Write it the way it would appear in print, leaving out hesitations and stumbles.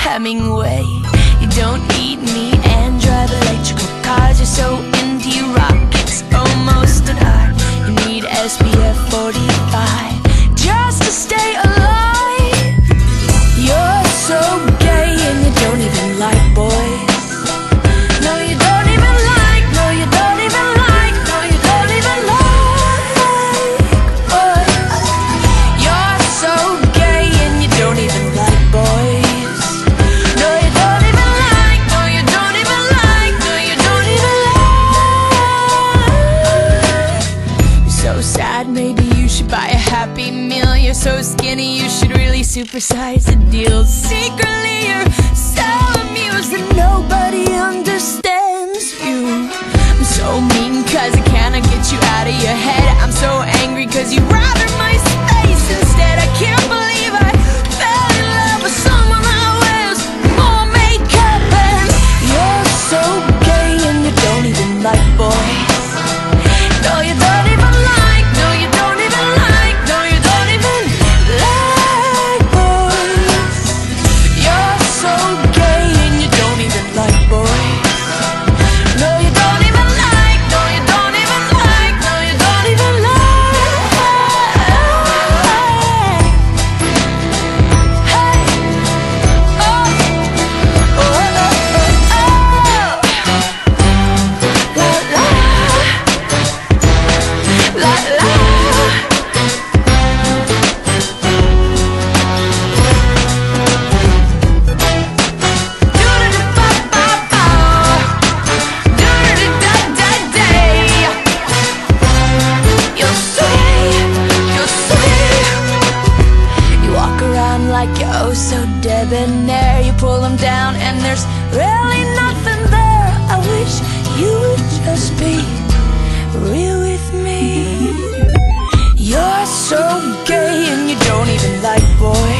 Hemingway. You don't eat meat and drive electrical cars. You're so into your rockets, almost an art. You need SPF 45 just to stay alive. You're so gay and you don't even like boys. No, you don't even like, no, you don't even like, no, you don't even like boys. You're so gay and you don't even like boys. No, you don't even like, no, you don't even like, no, you don't even like. You're so sad, maybe you should buy a Happy Meal. You're so skinny, you should really supersize the deal. Secretly, you're so amused that nobody understands you. I'm so mean cause I cannot get you out of your head. I'm so angry cause you rather my space instead. I can't believe I fell in love with someone that wears more makeup. And you're so gay and you don't even like boys. No, you don't even like, no, you don't even like, no, you don't even like boys. You're so gay and you don't even like boys. No, you don't even like, no, you don't even like, no, you don't even like. Hey, oh, oh, oh, oh, oh. La, la, la, la. You walk around like you're oh so debonair. You pull them down and there's really nothing there. I wish you would just be real with me. You're so gay and you don't even like boys.